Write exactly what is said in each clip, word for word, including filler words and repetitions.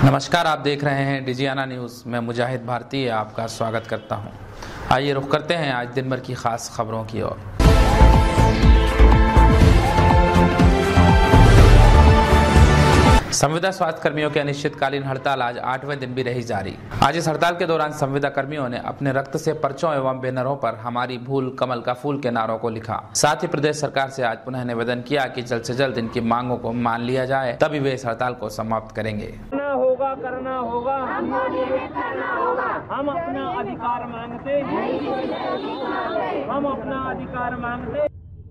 नमस्कार, आप देख रहे हैं डिजियाना न्यूज़। मैं मुजाहिद भारती आपका स्वागत करता हूं। आइए रुख करते हैं आज दिन भर की खास खबरों की ओर। संविदा स्वास्थ्य कर्मियों की अनिश्चितकालीन हड़ताल आज आठवें दिन भी रही जारी। आज इस हड़ताल के दौरान संविदा कर्मियों ने अपने रक्त से पर्चों एवं बैनरों पर हमारी भूल कमल का फूल के नारों को लिखा। साथ ही प्रदेश सरकार से आज पुनः निवेदन किया कि जल्द से जल्द इनकी मांगों को मान लिया जाए, तभी वे इस हड़ताल को समाप्त करेंगे। होगा करना होगा हम अपना अधिकार मांगते हम अपना अधिकार मांगते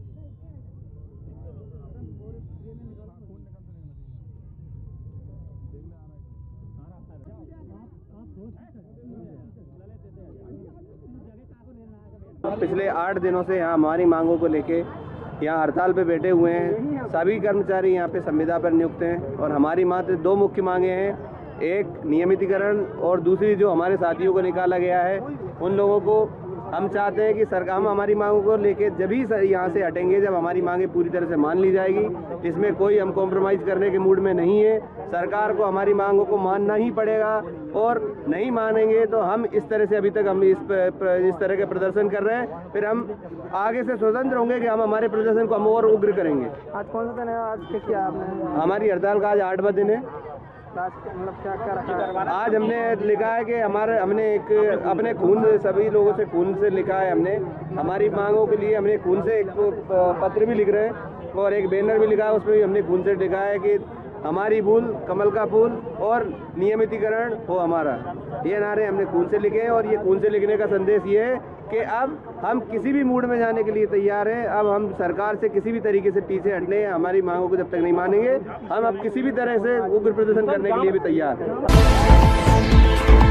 पिछले आठ दिनों से यहाँ हमारी मांगों को लेके यहाँ हड़ताल पे बैठे हुए हैं। सभी कर्मचारी यहाँ पे संविदा पर नियुक्त हैं और हमारी मात्र दो मुख्य मांगे हैं, एक नियमितीकरण और दूसरी जो हमारे साथियों को निकाला गया है उन लोगों को हम चाहते हैं कि सरकार हम हमारी मांगों को लेके जब ही यहाँ से हटेंगे जब हमारी मांगे पूरी तरह से मान ली जाएगी। इसमें कोई हम कॉम्प्रोमाइज़ करने के मूड में नहीं है। सरकार को हमारी मांगों को मानना ही पड़ेगा और नहीं मानेंगे तो हम इस तरह से अभी तक हम इस इस तरह के प्रदर्शन कर रहे हैं, फिर हम आगे से स्वतंत्र होंगे कि हम हमारे प्रदर्शन को हम और उग्र करेंगे। आज कौन सा दिन है? आज क्या किया आपने? हमारी हड़ताल का आज आठवां दिन है। मतलब क्या क्या रखा? आज हमने लिखा है कि हमारे हमने एक अपने खून से सभी लोगों से खून से लिखा है। हमने हमारी मांगों के लिए हमने खून से एक पत्र भी लिख रहे हैं और एक बैनर भी लिखा है, उसमें भी हमने खून से लिखा है कि हमारी भूल कमल का फूल और नियमितीकरण हो हमारा। ये नारे हमने खून से लिखे हैं और ये खून से लिखने का संदेश ये है कि अब हम किसी भी मूड में जाने के लिए तैयार हैं। अब हम सरकार से किसी भी तरीके से पीछे हटने, हमारी मांगों को जब तक नहीं मानेंगे हम अब किसी भी तरह से उग्र प्रदर्शन करने के लिए भी तैयार हैं।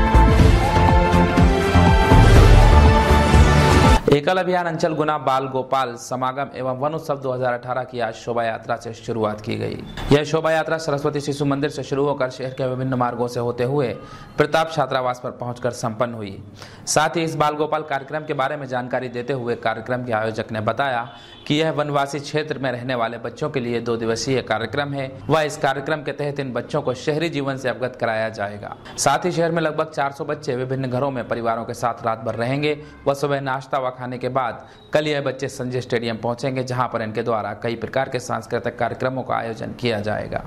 एकल अभियान अंचल गुना बाल गोपाल समागम एवं वन उत्सव दो हज़ार अठारह की आज शोभा यात्रा से शुरुआत की गई। यह शोभा यात्रा सरस्वती शिशु मंदिर से शुरू होकर शहर के विभिन्न मार्गों से होते हुए प्रताप छात्रावास पर पहुंचकर संपन्न हुई। साथ ही इस बाल गोपाल कार्यक्रम के बारे में जानकारी देते हुए कार्यक्रम के आयोजक ने बताया कि यह वनवासी क्षेत्र में रहने वाले बच्चों के लिए दो दिवसीय कार्यक्रम है व इस कार्यक्रम के तहत इन बच्चों को शहरी जीवन से अवगत कराया जाएगा। साथ ही शहर में लगभग चार सौ बच्चे विभिन्न घरों में परिवारों के साथ रात भर रहेंगे व सुबह नाश्ता व खाने के बाद कल यह बच्चे संजय स्टेडियम पहुंचेंगे, जहां पर इनके द्वारा कई प्रकार के सांस्कृतिक कार्यक्रमों का आयोजन किया जाएगा।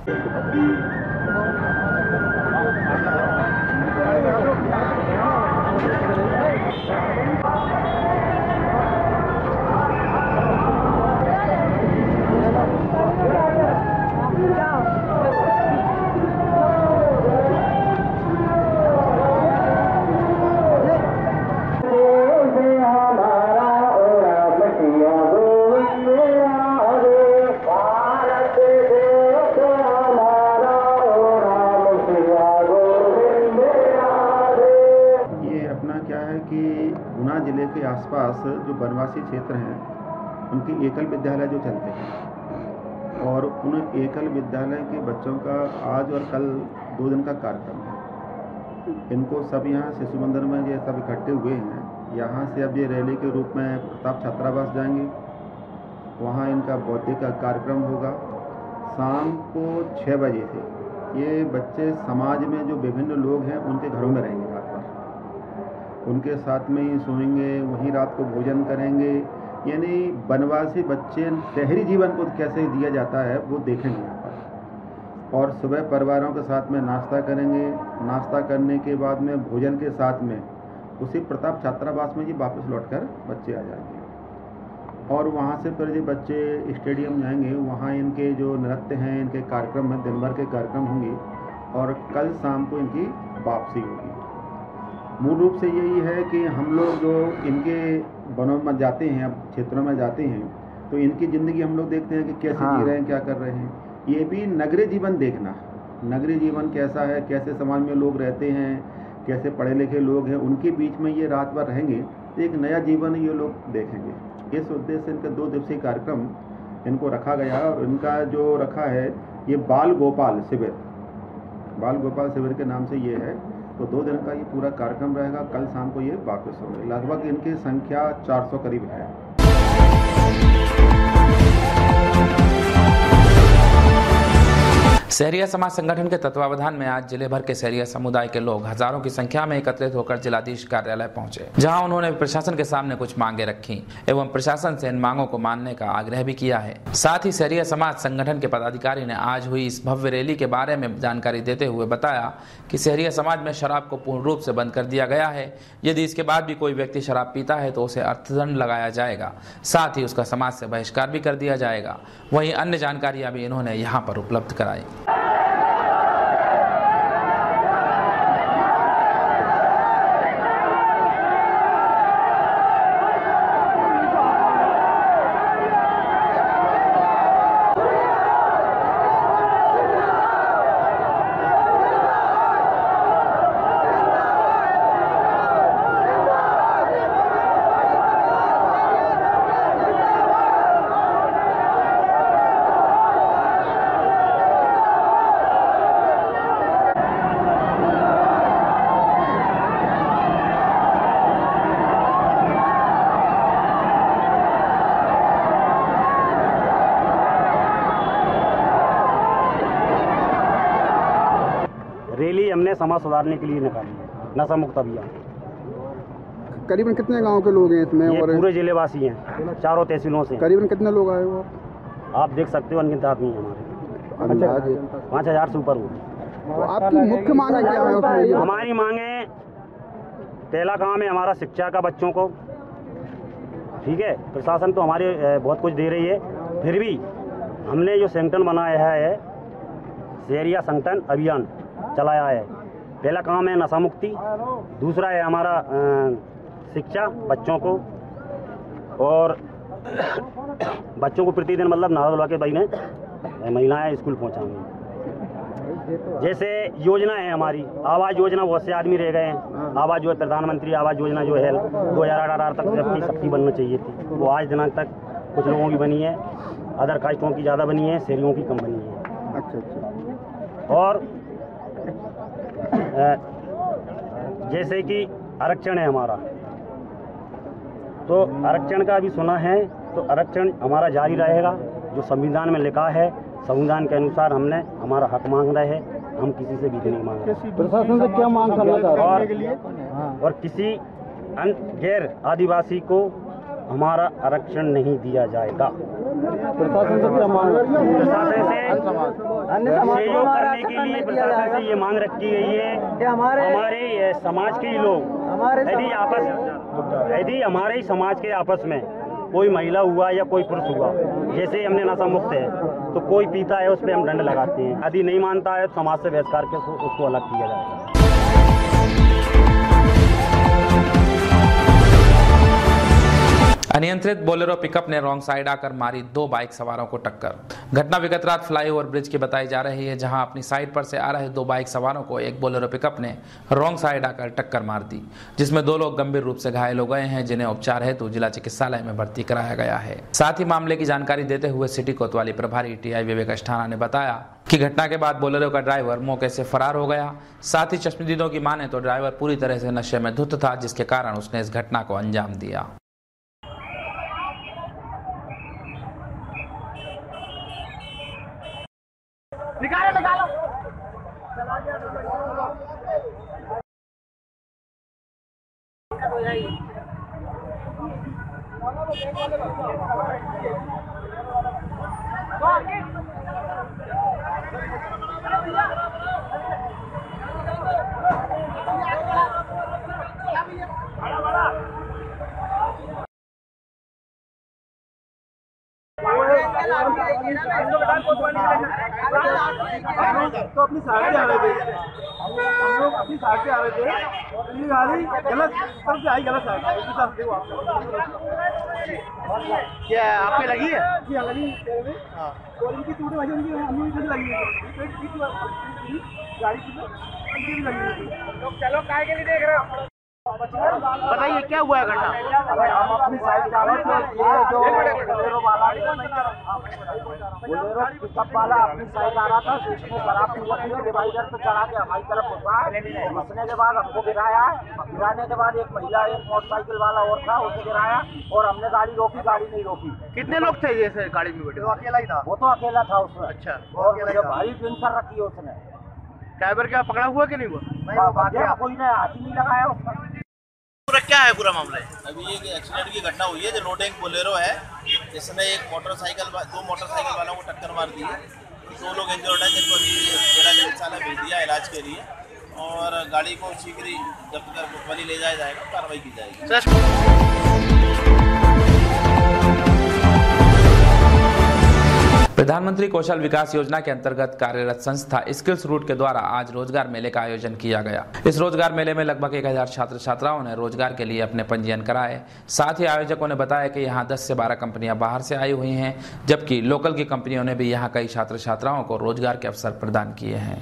गुना जिले के आसपास जो वनवासी क्षेत्र हैं उनके एकल विद्यालय जो चलते हैं और उन एकल विद्यालय के बच्चों का आज और कल दो दिन का कार्यक्रम है। इनको सब यहाँ शिशु मंदिर में ये सब इकट्ठे हुए हैं। यहाँ से अब ये रैली के रूप में प्रताप छात्रावास जाएंगे, वहाँ इनका बौद्धिक कार्यक्रम होगा। शाम को छः बजे से ये बच्चे समाज में जो विभिन्न लोग हैं उनके घरों में रहेंगे, रात भर उनके साथ में ही सोएंगे, वहीं रात को भोजन करेंगे। यानी वनवासी बच्चे शहरी जीवन को कैसे दिया जाता है वो देखेंगे यहाँ पर। और सुबह परिवारों के साथ में नाश्ता करेंगे। नाश्ता करने के बाद में भोजन के साथ में उसी प्रताप छात्रावास में जी वापस लौटकर बच्चे आ जाएंगे और वहाँ से फिर ये बच्चे स्टेडियम जाएंगे। वहाँ इनके जो नृत्य हैं, इनके कार्यक्रम में दिन भर के कार्यक्रम होंगे और कल शाम को इनकी वापसी होगी। मूल रूप से यही है कि हम लोग जो इनके वनों में जाते हैं, अब क्षेत्रों में जाते हैं, तो इनकी ज़िंदगी हम लोग देखते हैं कि कैसे हाँ। जी रहे हैं, क्या कर रहे हैं। ये भी नगरीय जीवन देखना, नगरीय जीवन कैसा है, कैसे समाज में लोग रहते हैं, कैसे पढ़े लिखे लोग हैं, उनके बीच में ये रात भर रहेंगे तो एक नया जीवन ये लोग देखेंगे। इस उद्देश्य से इनका दो दिवसीय कार्यक्रम इनको रखा गया और इनका जो रखा है ये बाल गोपाल शिविर, बाल गोपाल शिविर के नाम से ये है। तो दो दिन का ये पूरा कार्यक्रम रहेगा। कल शाम को ये वापस होंगे। लगभग इनकी संख्या चार सौ करीब है। सहरिया समाज संगठन के तत्वावधान में आज जिले भर के सहरिया समुदाय के लोग हजारों की संख्या में एकत्रित होकर जिलाधीश कार्यालय पहुंचे, जहां उन्होंने प्रशासन के सामने कुछ मांगे रखी एवं प्रशासन से इन मांगों को मानने का आग्रह भी किया है। साथ ही सहरिया समाज संगठन के पदाधिकारी ने आज हुई इस भव्य रैली के बारे में जानकारी देते हुए बताया कि सहरिया समाज में शराब को पूर्ण रूप से बंद कर दिया गया है। यदि इसके बाद भी कोई व्यक्ति शराब पीता है तो उसे अर्थदंड लगाया जाएगा, साथ ही उसका समाज से बहिष्कार भी कर दिया जाएगा। वहीं अन्य जानकारियां भी इन्होंने यहाँ पर उपलब्ध कराई। रैली हमने समाज सुधारने के लिए निकाली है, नशा मुक्त अभियान। करीबन कितने गांव के लोग हैं इसमें? ये और पूरे जिले वासी हैं, चारों तहसीलों से। करीबन कितने लोग आए हो? आप देख सकते हो, अनगिनत आदमी हमारे, अंदाज है। पाँच हजार से ऊपर हो। तो आपकी मुख्य मांग क्या है उसमें? हमारी मांगे, पहला काम है हमारा शिक्षा का बच्चों को, ठीक है। प्रशासन तो हमारे बहुत कुछ दे रही है, फिर भी हमने जो संगठन बनाया है, सहरिया संगठन अभियान चलाया है। पहला काम है नशा मुक्ति, दूसरा है हमारा शिक्षा बच्चों को, और बच्चों को प्रतिदिन मतलब नहा धुला के भाई ने महिलाएं स्कूल पहुंचाएंगी। जैसे योजना है हमारी आवास योजना, बहुत से आदमी रह गए हैं। आवास जो है प्रधानमंत्री आवास योजना जो है दो हजार अठारह तक सबकी सबकी बनना चाहिए थी, वो आज दिनांक तक कुछ लोगों की बनी है, अदर कास्टों की ज़्यादा बनी है, शहरियों की कम बनी है। अच्छा अच्छा। और जैसे कि आरक्षण है हमारा, तो आरक्षण का भी सुना है, तो आरक्षण हमारा जारी रहेगा। जो संविधान में लिखा है, संविधान के अनुसार हमने हमारा हक मांग रहे हैं, हम किसी से भी नहीं मांग रहे। प्रशासन से क्या मांग करना चाह रहे हैं? और, और किसी गैर आदिवासी को हमारा आरक्षण नहीं दिया जाएगा। प्रशासन से क्या मांग? प्रशासन से सहयोग करने के लिए प्रशासन से ये मांग रखी गई है कि हमारे समाज के ही लोग यदि आपस यदि हमारे ही समाज के आपस में कोई महिला हुआ या कोई पुरुष हुआ, जैसे हमने नशा मुक्त है तो कोई पीता है उस पर हम दंड लगाते हैं, यदि नहीं मानता है तो समाज से बहिष्कार के उसको अलग किया जाएगा। अनियंत्रित बोलेरो पिकअप ने रॉन्ग साइड आकर मारी दो बाइक सवारों को टक्कर। घटना विगत रात फ्लाईओवर ब्रिज की बताई जा रही है, जहां अपनी साइड पर से आ रहे दो बाइक सवारों को एक बोलेरो पिकअप ने रॉन्ग साइड आकर टक्कर मार दी, जिसमें दो लोग गंभीर रूप से घायल हो गए हैं, जिन्हें उपचार हेतु जिला चिकित्सालय में भर्ती कराया गया है। साथ ही मामले की जानकारी देते हुए सिटी कोतवाली प्रभारी टीआई विवेक अस्थाना ने बताया कि घटना के बाद बोलेरो का ड्राइवर मौके से फरार हो गया। साथ ही चश्मदीदों की माने तो ड्राइवर पूरी तरह से नशे में धुत था, जिसके कारण उसने इस घटना को अंजाम दिया। निकालो निकालो। तो अपनी साइड से आ रहे थे, हम लोग अपनी साइड से आ रहे थे, ये गाड़ी गलत तरफ से आई, गलत साइड उसके साथ देखो आप। क्या आपके लगी है? जी हाँ लगी है। हाँ और इनकी टूटे वजह उनकी हमें भी लगी है, गाड़ी की लगी है। लोग चलो काय के लिए देख रहे हो? बताइए क्या हुआ है घटना? हम अपनी साइड जा रहे थे, ये जो बोलेरो वाला बोलेरो पिकअप वाला अपनी साइड आ रहा था, उसने शराब पी रखी है, डिवाइडर पे चढ़ा के हमारी तरफ घुसा। घुसने के बाद हमको गिराया, गिराने के बाद एक महिला एक मोटरसाइकिल वाला और था, उसे गिराया और हमने गाड़ी रोकी, गाड़ी नहीं रोकी। कितने लोग थे जैसे गाड़ी में बैठे? वो अकेला ही था। वो तो अकेला था उसमें। अच्छा, और भारी ड्रिंक कर रखी है उसने। ड्राइवर क्या पकड़ा हुआ कि नहीं हुआ? कोई ने हाथ ही नहीं लगाया उसका। पूरा क्या है पूरा मामला? अभी एक एक्सीडेंट की घटना हुई है जो लोडिंग बोलेरो है, जिसने एक मोटरसाइकिल दो मोटरसाइकिल वालों को टक्कर मार दी है। दो लोग इंजर्ड हैं जिनको अभी जिला चिकित्सालय भेज दिया इलाज के लिए, और गाड़ी को शीघ्र ही जब्त कर कोतवाली ले जाया जाएगा, कार्रवाई की जाएगी। प्रधानमंत्री कौशल विकास योजना के अंतर्गत कार्यरत संस्था स्किल्स रूट के द्वारा आज रोजगार मेले का आयोजन किया गया। इस रोजगार मेले में लगभग एक हजार छात्र छात्राओं ने रोजगार के लिए अपने पंजीयन कराए। साथ ही आयोजकों ने बताया कि यहाँ दस से बारह कंपनियां बाहर से आई हुई हैं, जबकि लोकल की कंपनियों ने भी यहाँ कई छात्र छात्राओं को रोजगार के अवसर प्रदान किए हैं।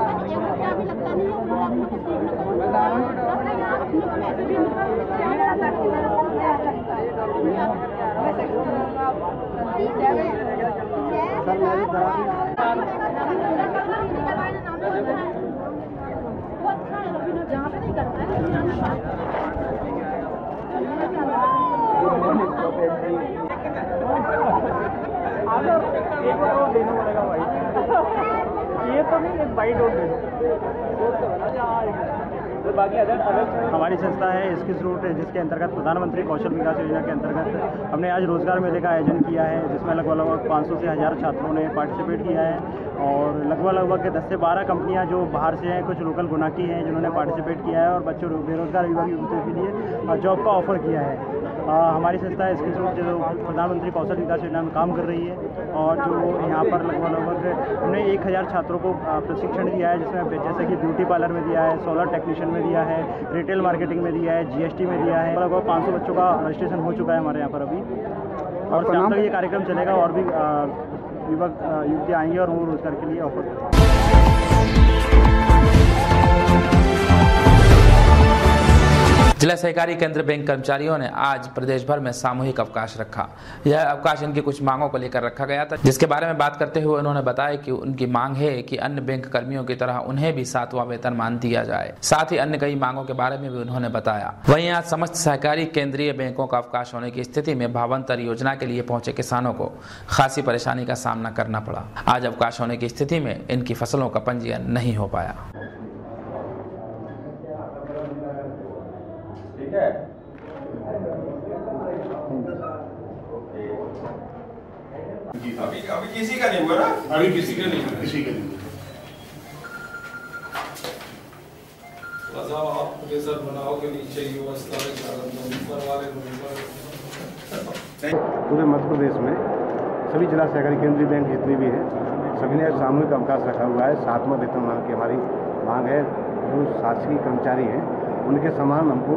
ये तो नहीं, एक बाइट और दे दो। हमारी संस्था है स्किल्स रूट, जिसके अंतर्गत प्रधानमंत्री कौशल विकास योजना के अंतर्गत हमने आज रोजगार मेले का आयोजन किया है, जिसमें लगभग लगभग पाँच सौ से हज़ार छात्रों ने पार्टिसिपेट किया है। और लगभग लगभग दस से बारह कंपनियां जो बाहर से हैं, कुछ लोकल गुना की हैं जिन्होंने पार्टिसिपेट किया है और बच्चों बेरोजगार युवा युवतियों के लिए जॉब का ऑफर किया है। आ, हमारी संस्था स्किल्स रूट जो प्रधानमंत्री कौशल विकास योजना में काम कर रही है, और जो यहाँ पर लगभग लगभग हमने एक हज़ार छात्रों को प्रशिक्षण दिया है, जिसमें जैसे कि ब्यूटी पार्लर में दिया है, सोलर टेक्नीशियन में दिया है, रिटेल मार्केटिंग में दिया है, जीएसटी में दिया है। लगभग पाँच सौ बच्चों का रजिस्ट्रेशन हो चुका है हमारे यहाँ पर अभी, और शाम तक ये कार्यक्रम चलेगा और भी युवक युवती आएंगे और वो रोजगार के लिए ऑफर करेंगे। जिला सहकारी केंद्र बैंक कर्मचारियों ने आज प्रदेश भर में सामूहिक अवकाश रखा। यह अवकाश इनकी कुछ मांगों को लेकर रखा गया था, जिसके बारे में बात करते हुए उन्होंने बताया कि उनकी मांग है कि अन्य बैंक कर्मियों की तरह उन्हें भी सातवां वेतनमान दिया जाए। साथ ही अन्य कई मांगों के बारे में भी उन्होंने बताया। वहीं आज समस्त सहकारी केंद्रीय बैंकों का अवकाश होने की स्थिति में भावांतर योजना के लिए पहुंचे किसानों को खासी परेशानी का सामना करना पड़ा। आज अवकाश होने की स्थिति में इनकी फसलों का पंजीयन नहीं हो पाया। अभी अभी किसी का नहीं हुआ ना? अभी किसी का नहीं हुआ, किसी का नहीं हुआ। आप प्रेशर बनाओ के नीचे व्यवस्था ऊपर वाले पूरे मध्य प्रदेश में सभी जिला सहकारी केंद्रीय बैंक जितने भी हैं, सभी ने सामूहिक अवकाश रखा हुआ है। सातवां वेतनमान की हमारी मांग है। जो शासकीय कर्मचारी हैं उनके समान हमको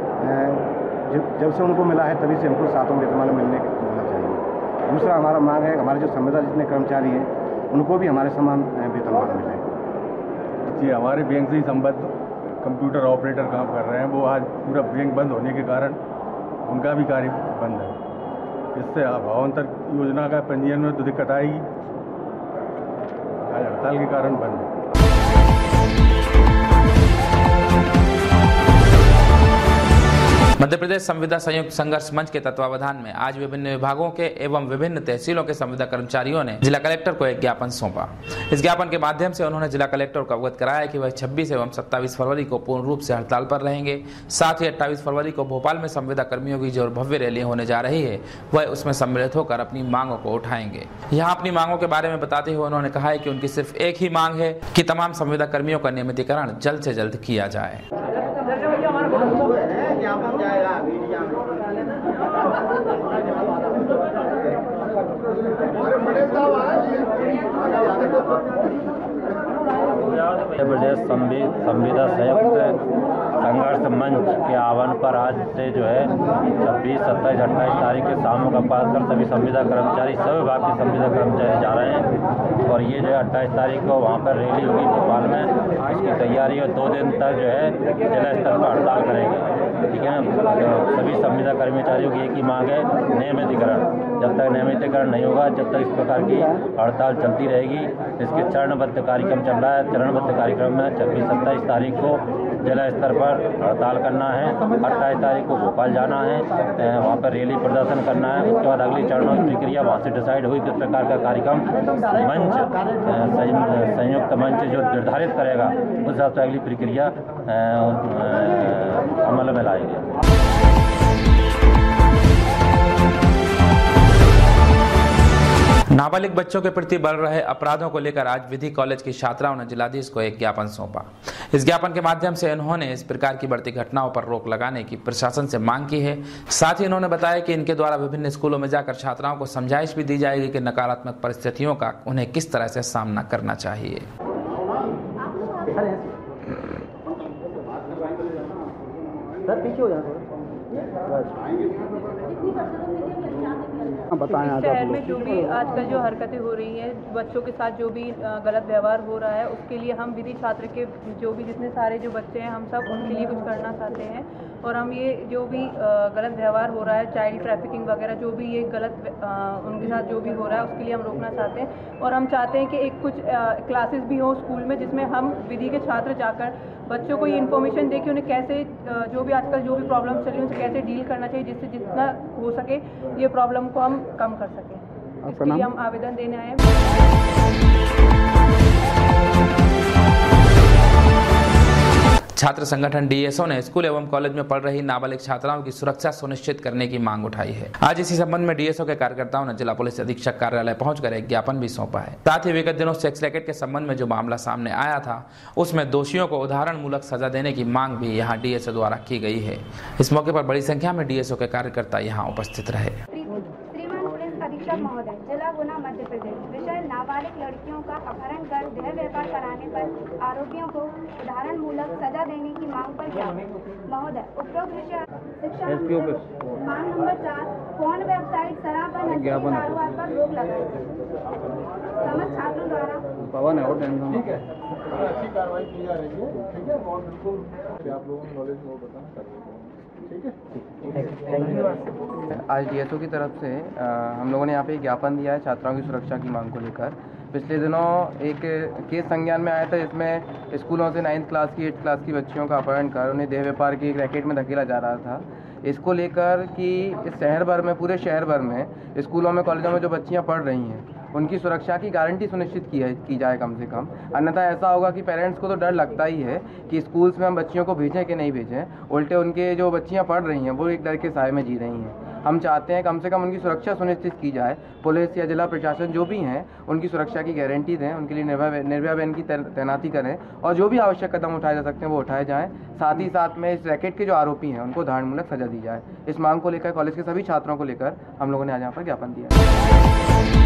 जब से उनको मिला है तभी से हमको सातवां वेतनमान मिलने मिलना चाहिए। दूसरा हमारा मांग है हमारे जो संविदा जितने कर्मचारी हैं उनको भी हमारे समान वेतनमान मिले। जी, हमारे बैंक से ही संबद्ध कंप्यूटर ऑपरेटर काम कर रहे हैं, वो आज पूरा बैंक बंद होने के कारण उनका भी कार्य बंद है। इससे भावांतर योजना का पंजीयन में तो दिक्कत आएगी। आज हड़ताल के कारण बंद है। मध्य प्रदेश संविदा संयुक्त संघर्ष मंच के तत्वावधान में आज विभिन्न विभागों के एवं विभिन्न तहसीलों के संविदा कर्मचारियों ने जिला कलेक्टर को एक ज्ञापन सौंपा। इस ज्ञापन के माध्यम से उन्होंने जिला कलेक्टर को अवगत कराया कि वह छब्बीस एवं सत्ताईस फरवरी को पूर्ण रूप से हड़ताल पर रहेंगे। साथ ही अट्ठाईस फरवरी को भोपाल में संविदा कर्मियों की जो भव्य रैली होने जा रही है वह उसमें सम्मिलित होकर अपनी मांगों को उठाएंगे। यहाँ अपनी मांगों के बारे में बताते हुए उन्होंने कहा है कि उनकी सिर्फ एक ही मांग है कि तमाम संविदा कर्मियों का नियमितीकरण जल्द से जल्द किया जाए। मध्य प्रदेश संविदा संयुक्त संघर्ष मंच के आह्वान पर आज से जो है छब्बीस सत्ताईस अट्ठाईस तारीख के शाम का पास कर सभी संविदा कर्मचारी सभी विभाग के संविदा कर्मचारी जा रहे हैं और ये जो है अट्ठाईस तारीख को वहाँ पर रैली होगी भोपाल में। इसके की तैयारी और दो दिन तक जो है जिला स्तर पर हड़ताल करेंगे। ठीक है ना। तो सभी संविदा कर्मचारियों की एक ही मांग है, नियमितीकरण। जब तक नियमितीकरण नहीं होगा, जब तक इस प्रकार की हड़ताल चलती रहेगी। इसके चरणबद्ध कार्यक्रम चल रहा है। चरणबद्ध कार्यक्रम में छब्बीस सत्ताईस तारीख को जिला स्तर पर हड़ताल करना है, अट्ठाईस तारीख को भोपाल जाना है, वहाँ पर रैली प्रदर्शन करना है। उसके बाद अगली चरणों की प्रक्रिया वहाँ से डिसाइड हुई किस प्रकार का कार्यक्रम मंच संयुक्त मंच जो निर्धारित करेगा उस हिसाब से अगली प्रक्रिया अमल में लाएंगे। नाबालिग बच्चों के प्रति बढ़ रहे अपराधों को लेकर आज विधि कॉलेज की छात्राओं ने जिलाधीश को एक ज्ञापन सौंपा। इस ज्ञापन के माध्यम से इन्होंने इस प्रकार की बढ़ती घटनाओं पर रोक लगाने की प्रशासन से मांग की है। साथ ही इन्होंने बताया कि इनके द्वारा विभिन्न स्कूलों में जाकर छात्राओं को समझाइश भी दी जाएगी कि नकारात्मक परिस्थितियों का उन्हें किस तरह से सामना करना चाहिए। शहर में जो भी आजकल जो हरकतें हो रही हैं, बच्चों के साथ जो भी गलत व्यवहार हो रहा है, उसके लिए हम विधि छात्र के जो भी जितने सारे जो बच्चे हैं, हम सब उनके लिए कुछ करना चाहते हैं। और हम ये जो भी गलत व्यवहार हो रहा है, चाइल्ड ट्रैफिकिंग वगैरह जो भी ये गलत उनके साथ जो भी हो रहा है, उसके लिए हम रोकना चाहते हैं। और हम चाहते हैं कि एक कुछ क्लासेस भी हो स्कूल में, जिसमें हम विधि के छात्र जाकर बच्चों को ये इन्फॉर्मेशन दे कि उन्हें कैसे जो भी आजकल जो भी प्रॉब्लम चल रही है उनसे कैसे डील करना चाहिए, जिससे जितना हो सके ये प्रॉब्लम को हम कम कर सकें। इसके लिए हम आवेदन देने आए हैं। छात्र संगठन डीएसओ ने स्कूल एवं कॉलेज में पढ़ रही नाबालिग छात्राओं की सुरक्षा सुनिश्चित करने की मांग उठाई है। आज इसी संबंध में डीएसओ के कार्यकर्ताओं ने जिला पुलिस अधीक्षक कार्यालय पहुंचकर एक ज्ञापन भी सौंपा है। साथ ही विगत दिनों सेक्स रैकेट के संबंध में जो मामला सामने आया था, उसमें दोषियों को उदाहरण मूलक सजा देने की मांग भी यहाँ डीएसओ द्वारा की गई है। इस मौके पर बड़ी संख्या में डीएसओ के कार्यकर्ता यहाँ उपस्थित रहे। अधीक्षक महोदय, जिला गुना मध्य प्रदेश, विषय नाबालिग लड़कियों का अपहरण कर देह व्यापार कराने पर आरोपियों को उदाहरण मूलक सजा देने की मांग पर ज्ञापन। महोदय, उपरोक्त विषय शिक्षा मांग नंबर चार, फोन वेबसाइट शराब व नशीले कारोबार पर रोक लगाई। समस्त छात्रों द्वारा पवन है और ठीक है, अच्छी कार्रवाई की जा रही है। ठीक है, और बिल्कुल आप लोगों को नॉलेज वो बताना ठीक है। आज डीएसओ की तरफ से आ, हम लोगों ने यहाँ पे एक ज्ञापन दिया है छात्राओं की सुरक्षा की मांग को लेकर। पिछले दिनों एक केस संज्ञान में आया था, इसमें स्कूलों से नाइन्थ क्लास की एट्थ क्लास की बच्चियों का अपहरण कर उन्हें देह व्यापार की एक रैकेट में धकेला जा रहा था। इसको लेकर कि इस शहर भर में, पूरे शहर भर में स्कूलों में कॉलेजों में जो बच्चियाँ पढ़ रही हैं उनकी सुरक्षा की गारंटी सुनिश्चित की है की जाए कम से कम। अन्यथा ऐसा होगा कि पेरेंट्स को तो डर लगता ही है कि स्कूल्स में हम बच्चियों को भेजें कि नहीं भेजें, उल्टे उनके जो बच्चियां पढ़ रही हैं वो एक डर के साए में जी रही हैं। हम चाहते हैं कम से कम उनकी सुरक्षा सुनिश्चित की जाए। पुलिस या जिला प्रशासन जो भी हैं उनकी सुरक्षा की गारंटी दें, उनके लिए निर्भया निर्भया बहन की तैनाती करें और जो भी आवश्यक कदम उठाए जा सकते हैं वो उठाए जाएँ। साथ ही साथ में इस रैकेट के जो आरोपी हैं उनको उदाहरणमूलक सजा दी जाए। इस मांग को लेकर कॉलेज के सभी छात्रों को लेकर हम लोगों ने आज यहाँ पर ज्ञापन दिया।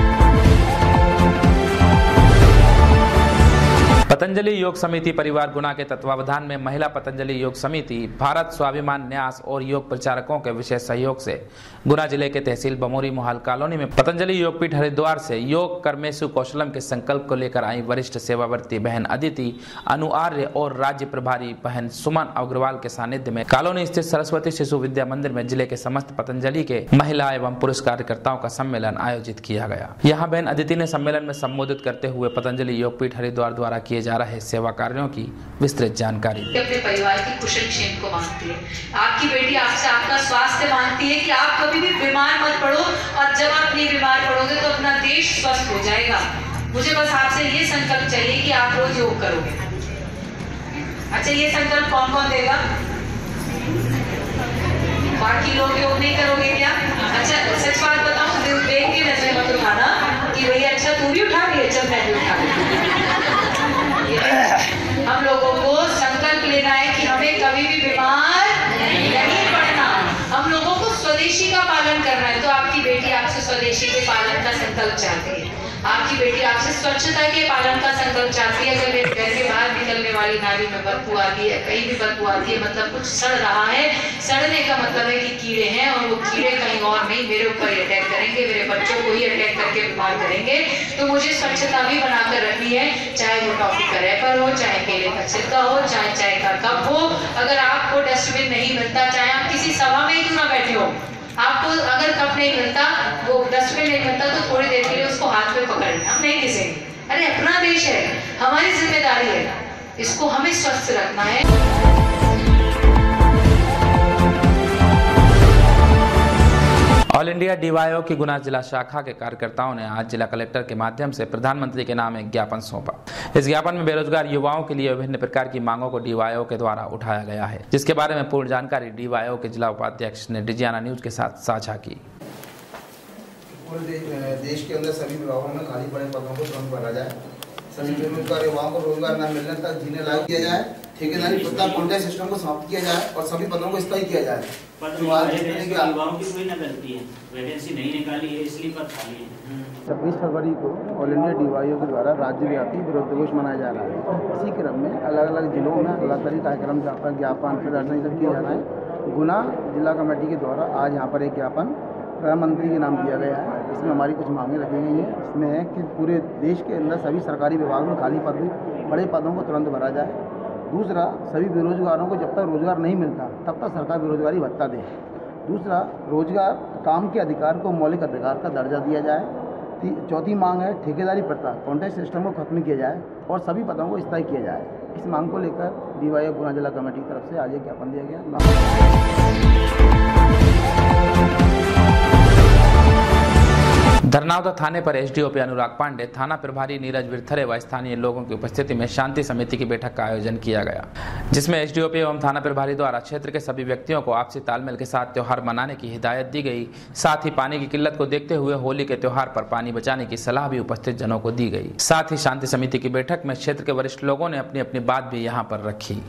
पतंजलि योग समिति परिवार गुना के तत्वावधान में महिला पतंजलि योग समिति, भारत स्वाभिमान न्यास और योग प्रचारकों के विशेष सहयोग से गुना जिले के तहसील बमोरी मोहाल कॉलोनी में पतंजलि योगपीठ हरिद्वार से योग कर्मेशु कौशलम के संकल्प को लेकर आई वरिष्ठ सेवावर्ती बहन अदिति, अनुआर्य और राज्य प्रभारी बहन सुमन अग्रवाल के सानिध्य में कॉलोनी स्थित सरस्वती शिशु विद्या मंदिर में जिले के समस्त पतंजलि के महिला एवं पुरुष कार्यकर्ताओं का सम्मेलन आयोजित किया गया। यहाँ बहन अदिति ने सम्मेलन में संबोधित करते हुए पतंजलि योगपीठ हरिद्वार द्वारा किए जा रहे सेवा कार्यों की विस्तृत जानकारी दी। अपने परिवार की कुशल क्षेम को मांगती है। आपकी बेटी आपसे आपका स्वास्थ्य मांगती है कि आप कभी भी बीमार मत पड़ो, और जब आप नहीं बीमार पड़ोगे तो अपना देश स्वस्थ हो जाएगा। मुझे बस आपसे ये संकल्प चाहिए कि आप रोज योग करोगे। अच्छा, ये संकल्प कौन कौन देगा? बाकी लोग योग नहीं करोगे क्या? अच्छा, सच बात बताऊं, देख के नजर मत उठाना कि भैया अच्छा तू भी उठा रही है, चल मैं भी उठा रही हूं। हम लोगों को संकल्प लेना है कि हमें कभी भी बीमार नहीं पड़ना। हम लोगों को स्वदेशी का पालन करना है। तो आपकी बेटी आपसे स्वदेशी के पालन का संकल्प चाहती है, आपकी बेटी आपसे स्वच्छता के पालन का संकल्प चाहती है। अगर घर के बाहर निकल निकलने वाली नाली में बदबू आती है, कहीं भी बदबू आती है, मतलब कुछ सड़ रहा है। सड़ने का मतलब है कि कीड़े हैं और वो कीड़े कहीं और नहीं मेरे ऊपर ही अटैक करेंगे, मेरे बच्चों को ही अटैक करके बीमार करेंगे। तो मुझे स्वच्छता भी बनाकर रखनी है, चाहे वो टॉफी का रैपर हो, चाहे केले का छिलका हो, चाहे चाय का कप हो। अगर आपको डस्टबिन नहीं मिलता, चाहे आप किसी सभा में क्यों ना बैठे हो, आपको अगर कप नहीं मिलता, वो डस्टबिन नहीं मिलता, तो थोड़ी देर के लिए उसको हाथ में पकड़ लेना, हम नहीं घिसेंगे। अरे अपना देश है, हमारी जिम्मेदारी है, इसको हमें स्वस्थ रखना है। ऑल इंडिया डीवाईओ की गुना जिला शाखा के कार्यकर्ताओं ने आज जिला कलेक्टर के माध्यम से प्रधानमंत्री के नाम एक ज्ञापन सौंपा। इस ज्ञापन में बेरोजगार युवाओं के लिए विभिन्न प्रकार की मांगों को डीवाईओ के द्वारा उठाया गया है, जिसके बारे में पूर्ण जानकारी डीवाईओ के जिला उपाध्यक्ष ने डिजियाना न्यूज के साथ साझा की। पूरे देश के अंदर सभी विभागों में खाली पड़े पदों को तुरंत भरा जाए, सभी बेरोजगार युवाओं को रोजगार न मिलने तक जीने लायक किया जाए, ठेकेदारी प्रथा कॉन्ट्रैक्ट सिस्टम को समाप्त किया जाए और सभी पदों को स्थायी किया जाए। युवाओं की कोई न गलती है, वैकेंसी नहीं निकाली है इसलिए पद खाली है। छब्बीस फरवरी को ऑल इंडिया डीवाईओ के द्वारा राज्यव्यापी विरोध दिवस मनाया जा रहा है। इसी क्रम में अलग अलग जिलों में अलग अलग कार्यक्रम ज्ञापन प्रदर्शन सब किए जा रहे हैं। गुना जिला कमेटी के द्वारा आज यहाँ पर एक ज्ञापन प्रधानमंत्री के नाम दिया गया है। इसमें हमारी कुछ मांगें रखी गई हैं। इसमें है कि पूरे देश के अंदर सभी सरकारी विभागों में खाली पद बड़े पदों को तुरंत भरा जाए। दूसरा, सभी बेरोजगारों को जब तक रोजगार नहीं मिलता तब तक सरकार बेरोजगारी भत्ता दे। दूसरा, रोजगार काम के अधिकार को मौलिक अधिकार का दर्जा दिया जाए। चौथी मांग है ठेकेदारी प्रथा कॉन्ट्रैक्ट सिस्टम को खत्म किया जाए और सभी पदों को स्थायी किया जाए। इस मांग को लेकर डीवाईओ गुना जिला कमेटी की तरफ से आज एक ज्ञापन दिया गया। धरनावदा थाने पर एसडीओपी अनुराग पांडे, थाना प्रभारी नीरज विरथरे व स्थानीय लोगों की उपस्थिति में शांति समिति की बैठक का आयोजन किया गया, जिसमें एसडीओपी एवं थाना प्रभारी द्वारा क्षेत्र के सभी व्यक्तियों को आपसी तालमेल के साथ त्योहार मनाने की हिदायत दी गई। साथ ही पानी की किल्लत को देखते हुए होली के त्योहार पर पानी बचाने की सलाह भी उपस्थित जनों को दी गई। साथ ही शांति समिति की बैठक में क्षेत्र के वरिष्ठ लोगों ने अपनी अपनी बात भी यहाँ पर रखी।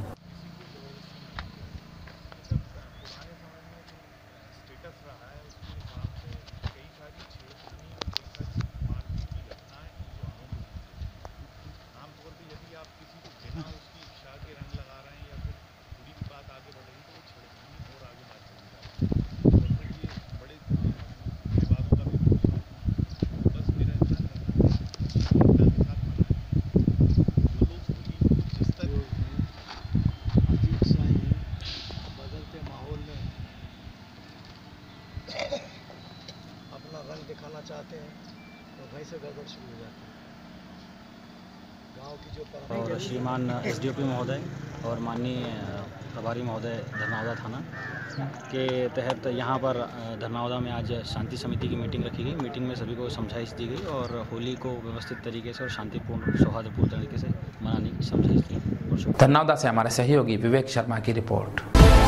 दिखाना चाहते हैं तो वहीं से गड़बड़ शुरू हो जाती है। गांव की जो परंपरा। और श्रीमान एसडीओपी महोदय और माननीय प्रभारी महोदय धरनावदा थाना के तहत यहाँ पर धरनावदा में आज शांति समिति की मीटिंग रखी गई। मीटिंग में सभी को समझाइश दी गई और होली को व्यवस्थित तरीके से और शांतिपूर्ण सौहार्दपूर्ण तरीके से मनाने की समझाइश दी। धरनावदा से हमारे सहयोगी विवेक शर्मा की रिपोर्ट।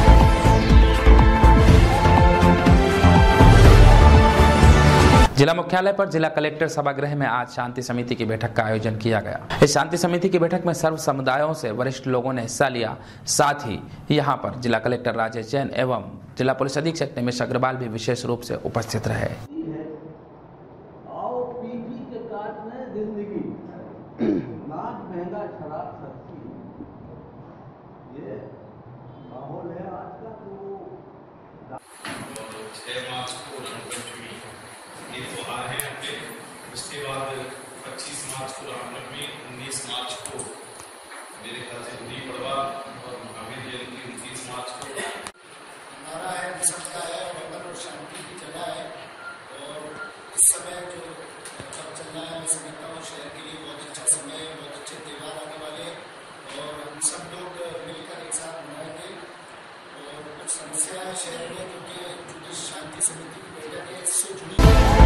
जिला मुख्यालय पर जिला कलेक्टर सभागृह में आज शांति समिति की बैठक का आयोजन किया गया। इस शांति समिति की बैठक में सर्व समुदायों से वरिष्ठ लोगों ने हिस्सा लिया। साथ ही यहां पर जिला कलेक्टर राजेश जैन एवं जिला पुलिस अधीक्षक निमेश अग्रवाल भी विशेष रूप से उपस्थित रहे। ये त्योहार है अपने। उसके बाद पच्चीस मार्च को रामनवमी, उन्नीस मार्च को मेरे ख्याल से गुड़ी पड़वा और महावीर जयंती उनतीस मार्च को। हमारा है सबका है और शांति की जगह है और इस समय जो सब चल रहा है मैं समझता हूँ शहर के लिए बहुत अच्छा समय है, बहुत अच्छे त्यौहार आने वाले और हम सब लोग मिलकर एक साथ मनाएंगे। और कुछ समस्या है शहर में क्योंकि शांति समिति की बैठक है इससे जुड़ी।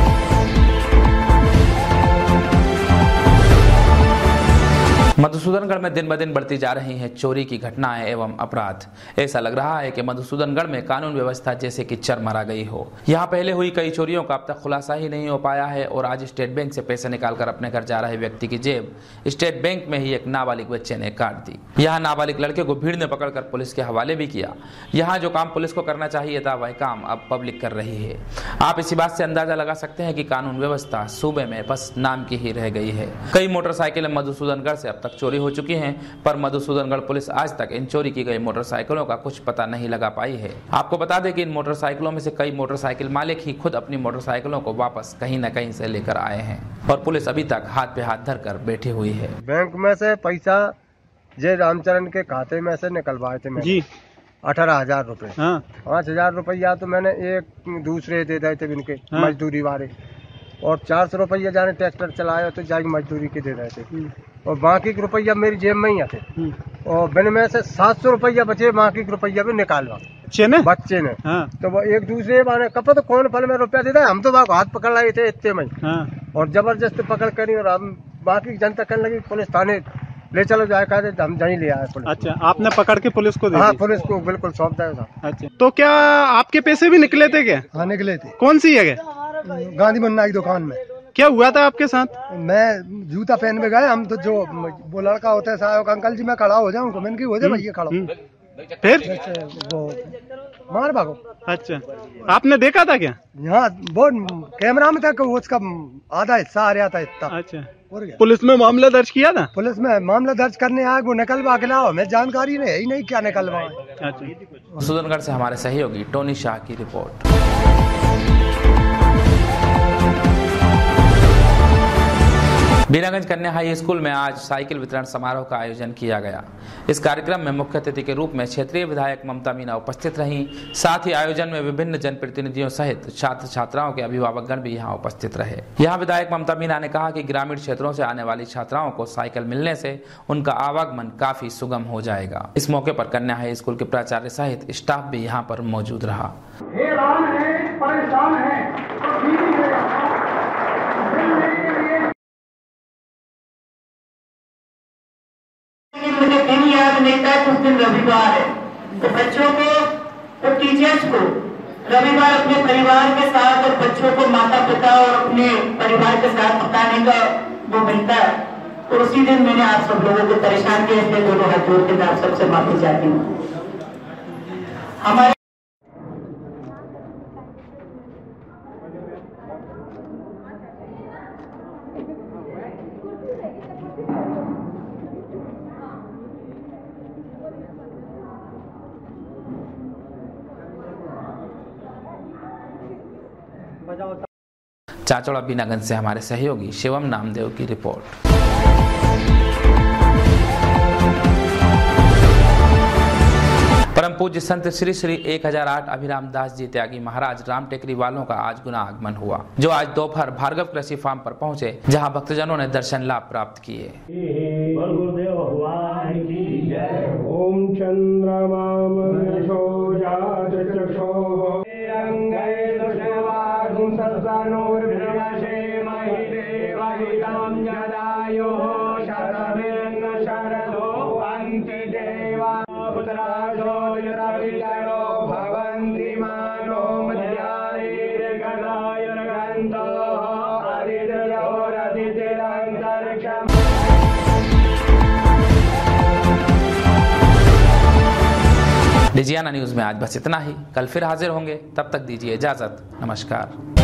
मधुसूदनगढ़ में दिन ब दिन बढ़ती जा रही हैं चोरी की घटनाएं एवं अपराध। ऐसा लग रहा है कि मधुसूदनगढ़ में कानून व्यवस्था जैसे कि चरमरा गई हो। यहां पहले हुई कई चोरियों का अब तक खुलासा ही नहीं हो पाया है और आज स्टेट बैंक से पैसे निकालकर अपने घर जा रहे व्यक्ति की जेब स्टेट बैंक में ही एक नाबालिग बच्चे ने काट दी। यहाँ नाबालिग लड़के को भीड़ ने पकड़कर पुलिस के हवाले भी किया। यहाँ जो काम पुलिस को करना चाहिए था वह काम अब पब्लिक कर रही है। आप इसी बात से अंदाजा लगा सकते हैं कि कानून व्यवस्था सूबे में बस नाम की ही रह गई है। कई मोटरसाइकिलें मधुसूदनगढ़ से अब तक चोरी हो चुकी हैं, पर मधुसूदनगढ़ पुलिस आज तक इन चोरी की गई मोटरसाइकिलों का कुछ पता नहीं लगा पाई है। आपको बता दें कि इन मोटरसाइकिलों में से कई मोटरसाइकिल मालिक ही खुद अपनी मोटरसाइकिलों को वापस कहीं न कहीं से लेकर आए हैं और पुलिस अभी तक हाथ पे हाथ धर कर बैठी हुई है। बैंक में से पैसा जय रामचरण के खाते में से निकलवाए थे जी अठारह हजार रूपए। हाँ। पाँच हजार रुपया तो मैंने एक दूसरे दे दिए थे इनके हाँ। मजदूरी वाले, और चार सौ रुपया जाने ट्रैक्टर चलाया तो जाके मजदूरी के दे रहे थे, और बाकी के रुपया मेरी जेब में ही थे, और बिन में से सात सौ रुपया बचे, बाकी के रुपया भी निकालवा ने बच्चे ने हाँ। तो वो एक दूसरे माने कब तो कौन फल में रुपया देता है, हम तो हाथ पकड़ लाए थे इतने में हाँ। और जबरदस्त पकड़ करी, और हम बाकी जनता कहने लगी पुलिस थाने ले चलो जाए, कहते हम जहीं ले आए पुलिस। अच्छा, आपने पकड़ के पुलिस को दे हाँ, पुलिस को बिल्कुल सौंप दिया था। अच्छा, तो क्या आपके पैसे भी निकले थे क्या? हाँ निकले थे। कौन सी जगह? गांधी मन्ना की दुकान में। क्या हुआ था आपके साथ? मैं जूता पहन में गए, हम तो जो वो लड़का होता है साहब अंकल जी मैं खड़ा हो जाऊँ, मैंने हो जाए भैया खड़ा, फिर वो मार भागो। अच्छा, आपने देखा था क्या? हाँ, वो कैमरा में था कि उसका आधा हिस्सा आ रहा था इतना। अच्छा, पुलिस में मामला दर्ज किया था? पुलिस में मामला दर्ज करने आया, वो निकलवा के लाओ, हमें जानकारी नहीं है ही नहीं क्या निकलवा। अच्छा, सुदनगढ़ से हमारे सहयोगी टोनी शाह की रिपोर्ट। बीनागंज कन्या हाई स्कूल में आज साइकिल वितरण समारोह का आयोजन किया गया। इस कार्यक्रम में मुख्य अतिथि के रूप में क्षेत्रीय विधायक ममता मीना उपस्थित रहीं। साथ ही आयोजन में विभिन्न जनप्रतिनिधियों सहित छात्र छात्राओं के अभिभावकगण भी यहां उपस्थित रहे। यहां विधायक ममता मीना ने कहा कि ग्रामीण क्षेत्रों से आने वाली छात्राओं को साइकिल मिलने से उनका आवागमन काफी सुगम हो जाएगा। इस मौके पर कन्या हाई स्कूल के प्राचार्य सहित स्टाफ भी यहाँ पर मौजूद रहा। मुझे दिन याद नहीं था, कुछ दिन रविवार है, तो बच्चों को और टीचर्स को रविवार अपने परिवार के साथ और बच्चों को माता पिता और अपने परिवार के साथ बिताने का वो मिलता है, तो उसी दिन मैंने आप सब लोगों को परेशान किया, इसलिए दोनों हाथ जोड़ के आप सबसे माफी चाहती हूँ। हमारे चाचौड़ा बीनागंज से हमारे सहयोगी शिवम नामदेव की रिपोर्ट। परम पूज्य संत श्री श्री एक हजार आठ अभिराम दास जी त्यागी महाराज राम टेकरी वालों का आज गुना आगमन हुआ, जो आज दोपहर भार्गव कृषि फार्म पर पहुंचे, जहां भक्तजनों ने दर्शन लाभ प्राप्त किए। ओम चंद्रमा डिजियाना न्यूज में आज बस इतना ही। कल फिर हाजिर होंगे, तब तक दीजिए इजाजत। नमस्कार।